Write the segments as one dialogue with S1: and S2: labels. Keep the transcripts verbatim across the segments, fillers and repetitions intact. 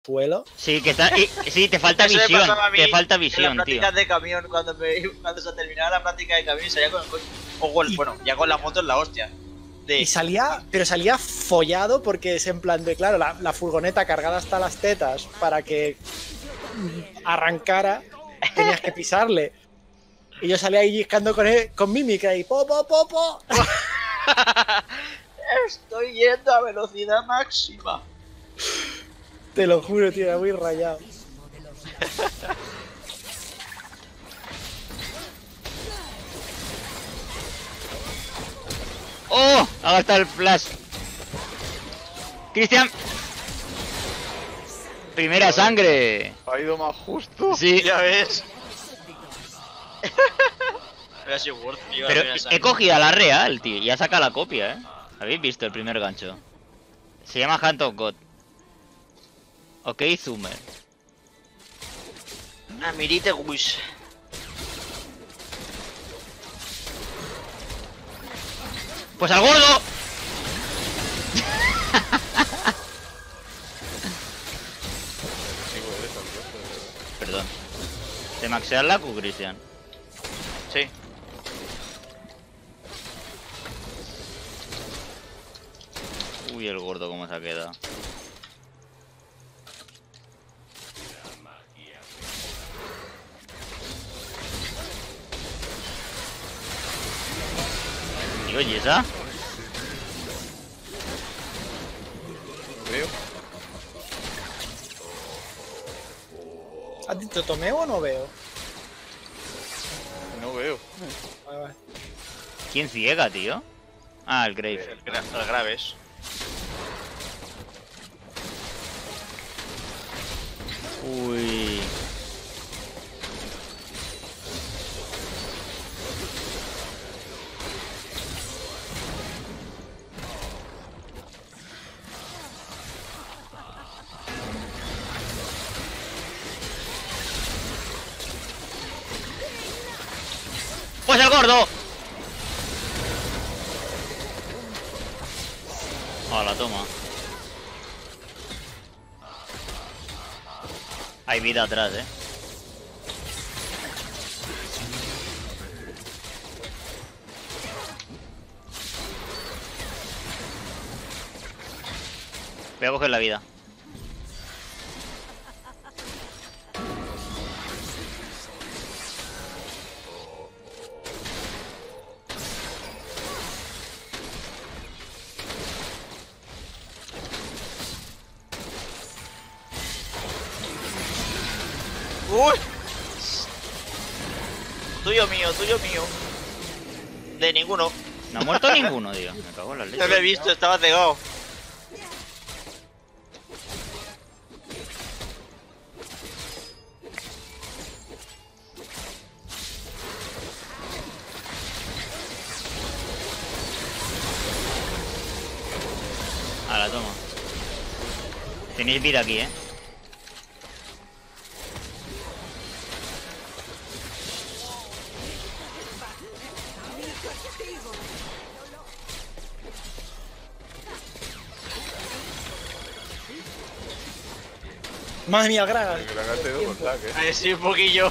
S1: puelo.
S2: Sí, que está. Y, sí, te falta
S3: Eso me
S2: visión.
S3: pasaba a mí
S2: Te falta
S3: en
S2: visión,
S3: las
S2: tío.
S3: prácticas de camión, cuando, me, cuando se terminaba la práctica de camión, salía con el coche. O con,
S1: Y-
S3: bueno, ya con la moto en la hostia. De,
S1: Y salía, pero salía follado porque es en plan de, claro, la, la furgoneta cargada hasta las tetas para que arrancara, tenías que pisarle. Y yo salía ahí discando con, él, con mímica y po, po, po, po.
S3: Estoy yendo a velocidad máxima.
S1: Te lo juro, tío, era muy rayado.
S2: ¡Oh! Ha gastado el flash. Cristian. Primera sangre.
S4: Ha ido más justo.
S2: Sí.
S3: Ya ves. Hubiera sido worth, iba a
S2: Pero
S3: ver esa.
S2: he cogido a la real, tío. Y ha sacado la copia, ¿eh? ¿Habéis visto el primer gancho? Se llama Hand of God. Ok, Zoomer.
S3: Amirite Wish.
S2: ¡Pues al gordo! Perdón. ¿Te maxeas la Q, Cristian?
S3: Sí.
S2: Uy, el gordo cómo se ha quedado. Y oye, ¿esa?
S4: No veo.
S1: ¿Has dicho Tomeo o no veo?
S4: No veo.
S1: Vale, vale.
S2: ¿Quién ciega, tío? Ah, el Grave.
S3: El, gra el Graves.
S2: Uy. ¡Pues el gordo! Ah, la toma. Hay vida atrás, eh. Voy a coger la vida.
S3: ¡Uy! Tuyo mío, tuyo mío. De ninguno.
S2: No ha muerto ninguno, tío. Me cago en la leche.
S3: No lo he visto, estaba cegado.
S2: Ah, la toma. Tenéis vida aquí, eh.
S1: Madre mía, Gragas.
S4: El Gragas te dio con lag, eh.
S3: Ahí sí, un poquillo.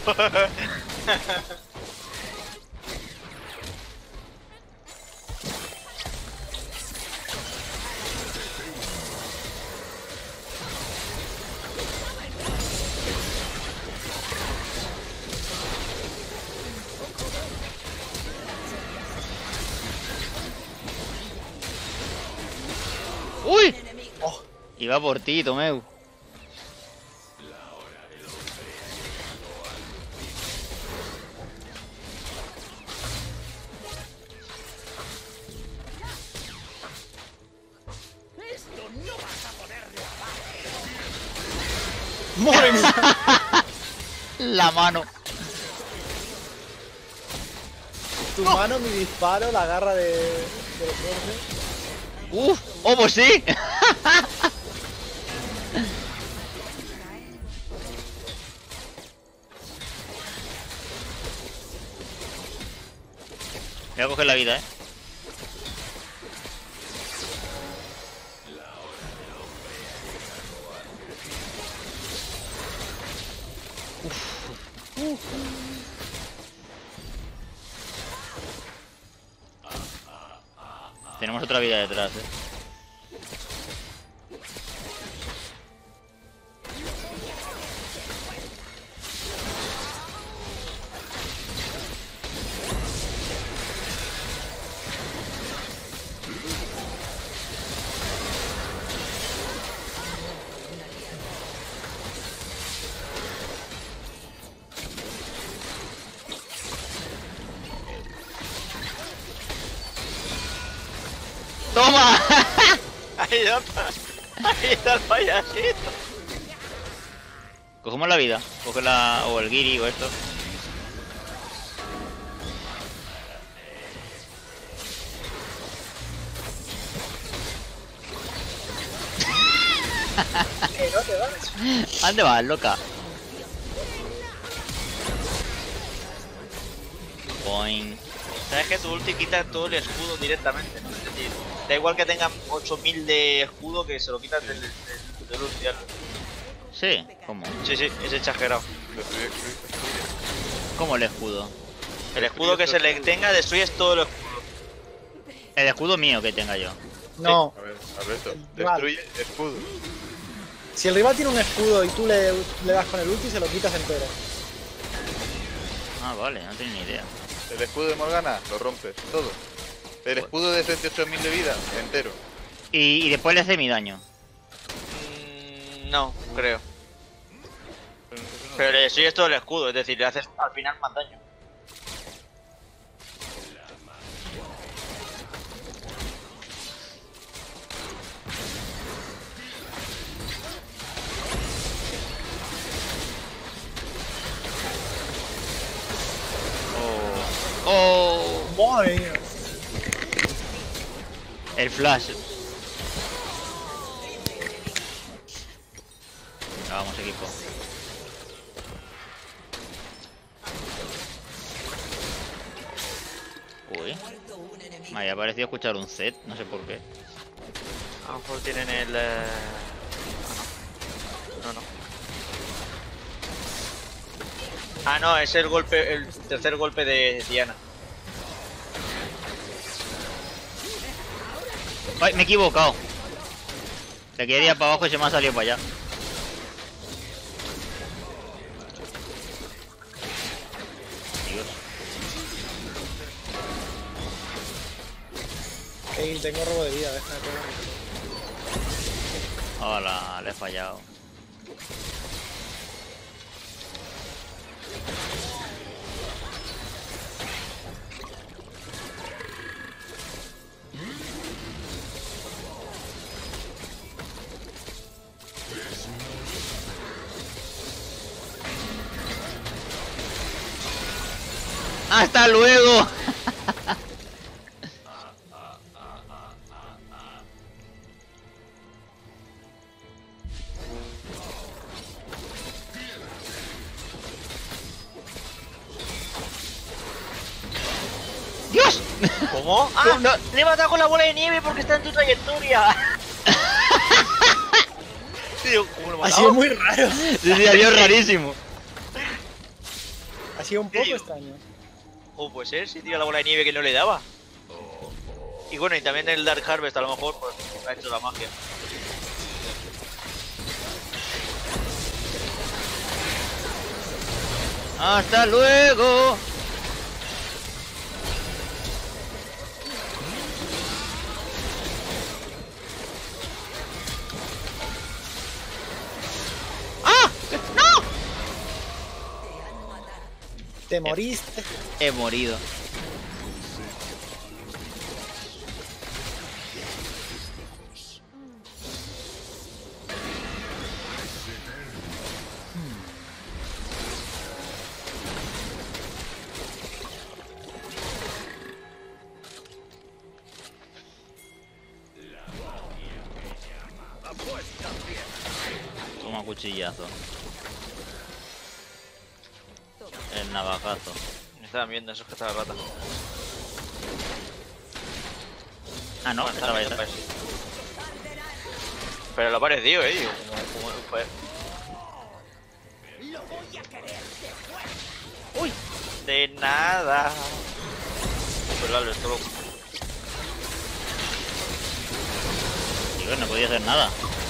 S2: ¡Uy!
S1: Oh,
S2: Iba por ti, Tomeu.
S1: madre mía.
S2: La mano.
S1: Tu mano, mi disparo, la garra de, de Jorge.
S2: ¡Uf! ¡Oh, pues sí! Voy a coger la vida, eh. Tenemos otra vida detrás, eh. ¡Toma!
S3: Ahí está. Ahí está el payasito.
S2: Cogemos la vida. Coge la... o el Giri o esto.
S1: Eh, no te vas.
S2: ¿A dónde vas, loca? Boing.
S3: Sabes que tu ulti quita todo el escudo directamente, ¿no? Es decir, da igual que tengan ocho mil de escudo que se lo quitas del, del, del ulti.
S2: Sí, ¿cómo?
S3: Sí, sí, es exagerado.
S4: Destruye, destruye, destruye.
S2: ¿Cómo el escudo?
S3: El escudo que se le tenga destruyes todo el escudo.
S2: El escudo mío que tenga yo.
S1: No.
S4: A ver, Alberto,
S1: Rival.
S4: destruye escudo.
S1: Si el rival tiene un escudo y tú le, le das con el ulti, se lo quitas entero.
S2: Ah, vale, no tenía ni idea.
S4: El escudo de Morgana, lo rompes, todo. El escudo de treinta y ocho mil de vida, entero.
S2: Y, y después le hace mi daño.
S3: Mm, no, creo.
S4: Pero eso no-
S3: Pero le destruyes todo el escudo, es decir, le haces al final más daño.
S2: Oh. Oh.
S1: Madre mía.
S2: El flash. Venga, vamos, equipo. Uy. Me había parecido escuchar un set, no sé por qué.
S3: A lo mejor tienen el... Eh... Ah, no. No, no. Ah, no, es el golpe, el tercer golpe de Diana.
S2: ¡Ay, me he equivocado! Le quería para abajo y se me ha salido para allá. Dios.
S1: Ey, tengo robo de vida, déjame pegar.
S2: Hola, le he fallado. ¡Hasta luego! ¡Dios!
S3: ¿Cómo? ¡Ah!
S2: No.
S3: ¡Le he matado con la bola de nieve porque está en tu trayectoria! Tío, ¿cómo lo he
S1: Ha
S3: matado?
S1: sido muy raro.
S2: Sí, sí, adiós, rarísimo.
S1: Ha sido un poco
S3: Tío.
S1: extraño.
S3: O puede ser, si tira la bola de nieve que no le daba. Y bueno, y también el Dark Harvest a lo mejor pues ha hecho la magia.
S2: ¡Hasta luego! ¡Ah! ¡No!
S1: Te moriste.
S2: He morido. Toma cuchillazo. El navajazo.
S3: Me estaban viendo esos que estaba rata.
S2: Ah, no,
S3: Bueno,
S2: estaba ahí
S3: también
S2: atrás.
S3: parece. Pero lo ha parecido, eh. Digo, como, como, pues, Uy, de nada. Pues claro, esto lo...
S2: Tío, no podía hacer nada.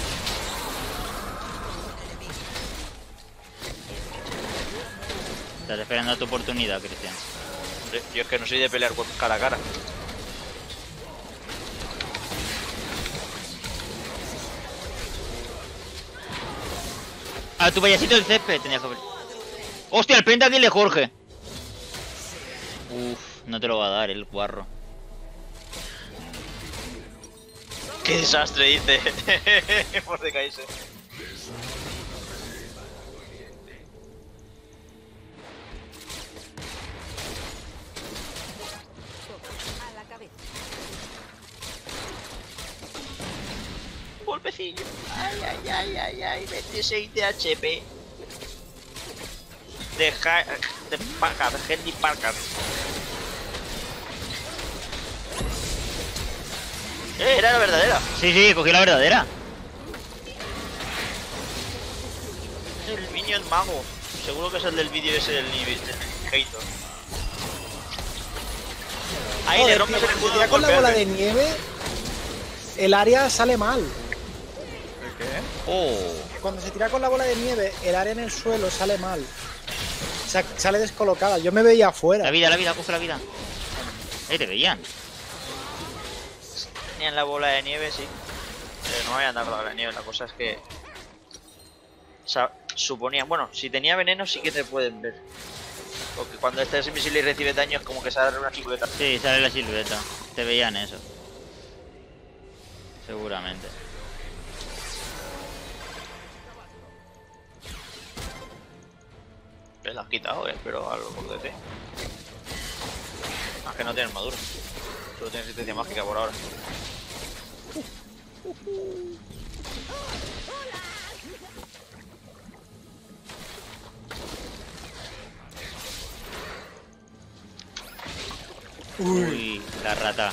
S2: Estás esperando a tu oportunidad, Cristian.
S3: Hombre, yo es que no soy de pelear con cara a cara.
S2: A tu payasito del césped tenías que ver. ¡Hostia, el pentakill de Jorge! Uf, no te lo va a dar el guarro.
S3: ¡Qué desastre! Dice Mordekaiser. Golpecillo. Ay, ay, ay, ay, ay. veintiséis de H P. De, ja de Packard, de Henry Packard. Eh, era la verdadera.
S2: Sí, sí, cogí la verdadera.
S3: El Minion Mago. Seguro que es el del vídeo ese del nivel del Hater. Ahí
S1: Joder,
S3: le rompes
S1: tío,
S3: el
S1: cuando
S3: escudo.
S1: se tira con la bola de nieve, el área sale mal.
S4: ¿El qué?
S2: Oh.
S1: Cuando se tira con la bola de nieve, el área en el suelo sale mal. O sea, sale descolocada. Yo me veía afuera.
S2: La vida, la vida, coge la vida. Ahí te veían.
S3: Tenían la bola de nieve, sí. Pero no vayan a dar la bola de nieve. La cosa es que... O sea, suponían... Bueno, si tenía veneno sí que te pueden ver. Porque cuando estás invisible y recibes daño es como que sale una silueta.
S2: Sí, sale la silueta. Te veían eso. Seguramente.
S3: Te la has quitado, eh, pero algo por D T. Ah, que no tiene armadura. Solo tiene resistencia mágica por ahora.
S2: Uy, la rata.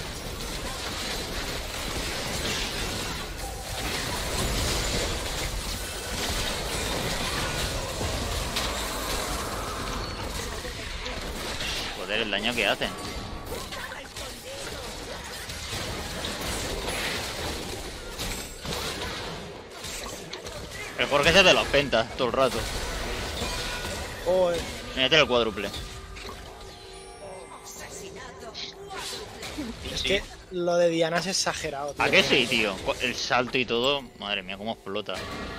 S2: Joder, el daño que hacen. El Jorge se te los pentas todo el rato.
S1: Joder.
S2: Mírate el cuádruple.
S1: Es
S3: Sí.
S1: que lo de Diana es exagerado, tío.
S2: ¿A qué sí, tío? El salto y todo. Madre mía, cómo explota.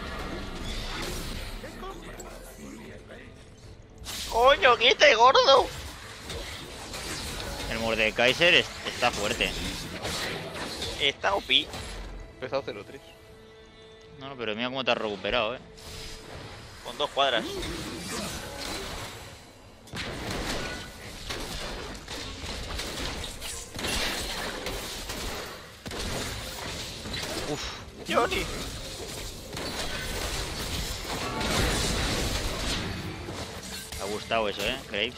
S3: ¡Coño, quita, gordo!
S2: El Mordekaiser es- está fuerte.
S3: Está O P.
S4: Pesado cero tres.
S2: No, no, pero mira cómo te has recuperado, eh.
S3: Con dos cuadras.
S2: Uf.
S3: Johnny.
S2: Me ha gustado eso, eh, Graves.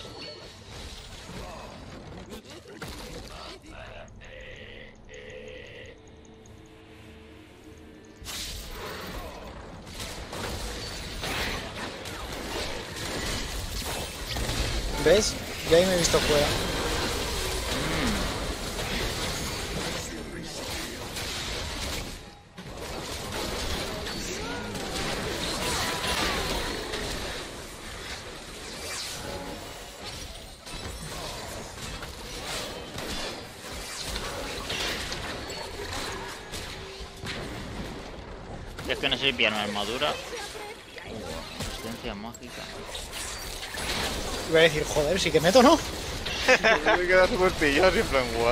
S1: ¿Ves? Yo ahí me he visto fuera.
S2: Es que no sé si pillar una armadura. Uh, resistencia mágica.
S1: Iba a decir, joder, sí que meto, ¿no?
S4: Me queda súper pillado en plan guau.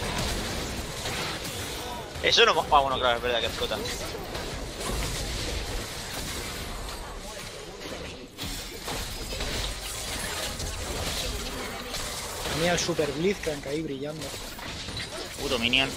S3: Eso no... Ah, bueno, claro, es verdad que explota.
S1: Tenía el Super Blitzcrank ahí brillando.
S2: Puto minion.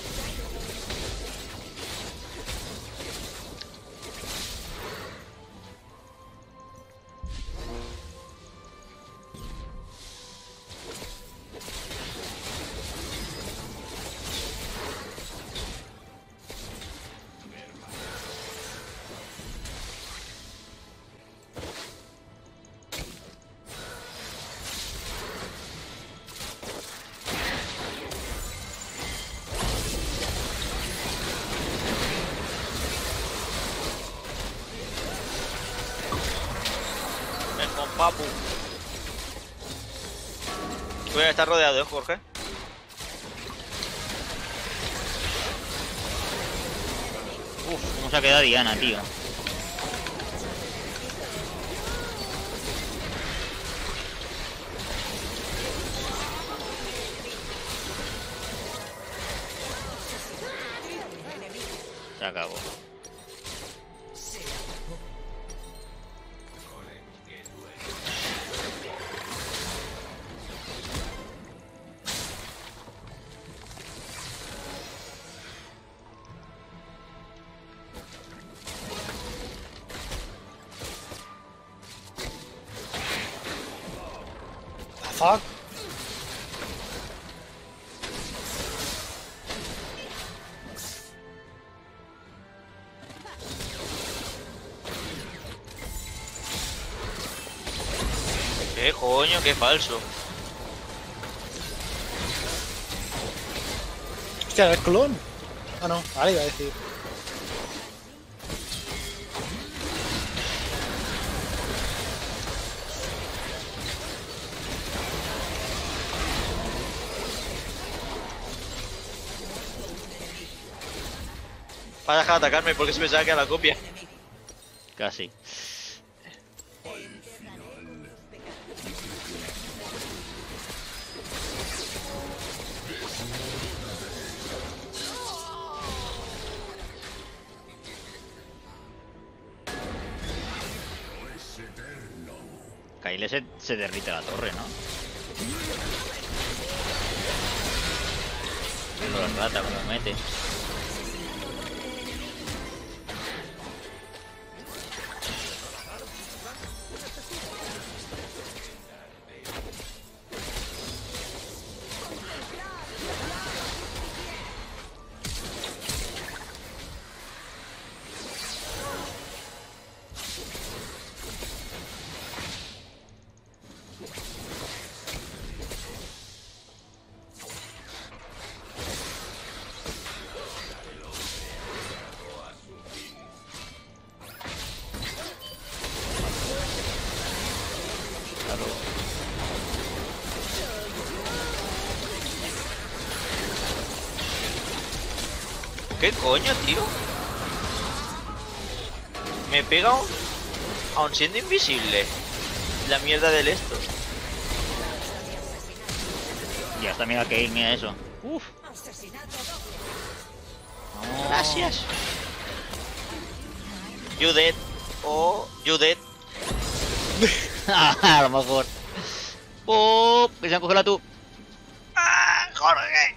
S3: papu. Voy a estar rodeado, ¿eh, Jorge?
S2: Uf, cómo se ha quedado Diana, tío. Se acabó.
S1: Fuck.
S3: ¿Qué coño? Qué falso.
S1: Hostia, el clon. Ah, no, vale, iba a decir.
S3: Va a dejar de atacarme porque se pensaba que era la copia.
S2: Casi. Kyle se, se derrite la torre, ¿no? La rata como mete.
S3: ¿Qué coño, tío? Me pega aún, aún siendo invisible. La mierda del esto.
S2: Ya está, mira que mira eso. Uf. No.
S3: Gracias. You dead. Oh, you dead.
S2: A lo mejor. ¡Pop! Que se han cogido la tú.
S3: ¡Ah, Jorge!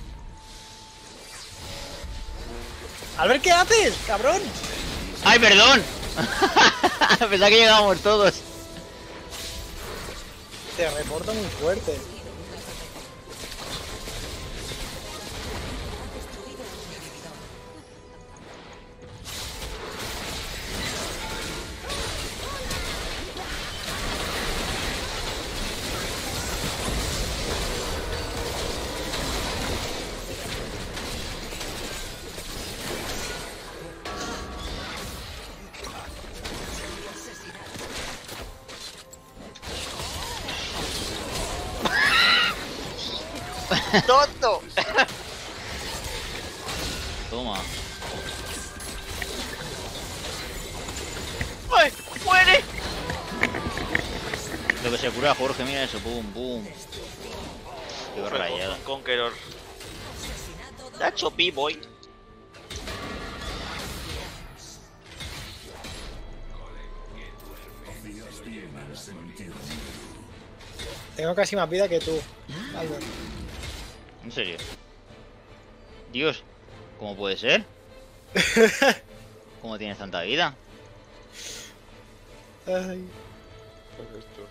S1: Albert, ¿qué haces, cabrón?
S2: ¡Ay, perdón! Pensaba que llegábamos todos.
S1: Te reporta muy fuerte.
S3: ¡Tonto!
S2: Toma.
S3: ¡Ay! ¡Muere!
S2: Lo que se cura Jorge, mira eso. Boom, boom. Qué
S3: Fue
S2: rayada.
S3: con Conqueror. That's O P, boy.
S1: Tengo casi más vida que tú, Albert.
S2: ¿En serio? Dios, ¿cómo puede ser? ¿Cómo tienes tanta vida?
S1: Ay.
S4: Pues esto.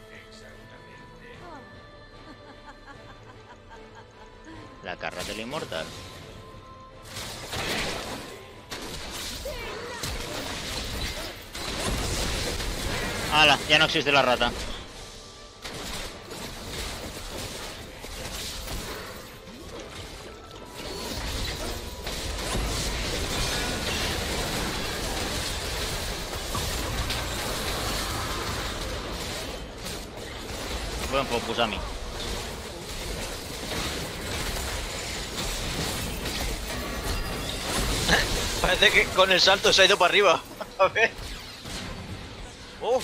S2: La carrera del inmortal. ¡Hala! Ya no existe la rata. Buen focus a mí.
S3: Parece que con el salto se ha ido para arriba. A ver. Oh.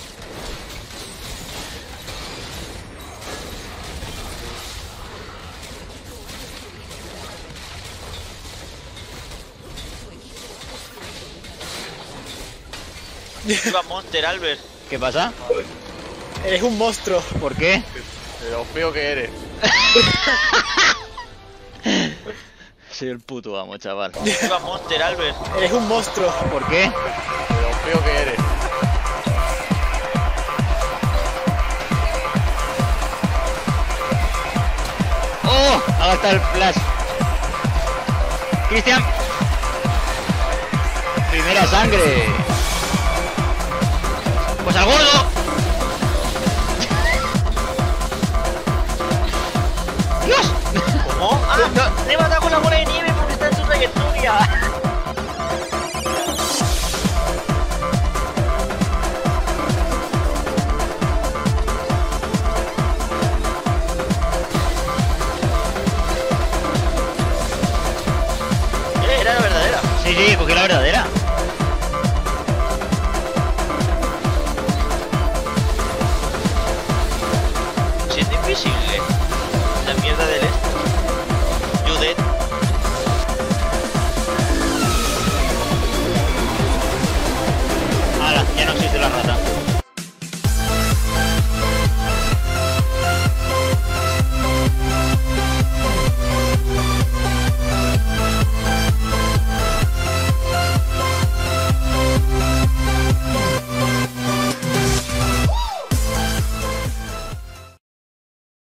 S3: Viva Monster, Albert.
S2: ¿Qué pasa?
S1: Eres un monstruo.
S2: ¿Por qué?
S4: De lo feo que eres.
S2: Soy el puto amo, chaval.
S3: Viva Monster, Albert.
S1: Eres un monstruo.
S2: ¿Por qué?
S4: De lo feo que eres.
S2: ¡Oh! Ha gastado el flash. Cristian. Primera sangre. Pues al gordo.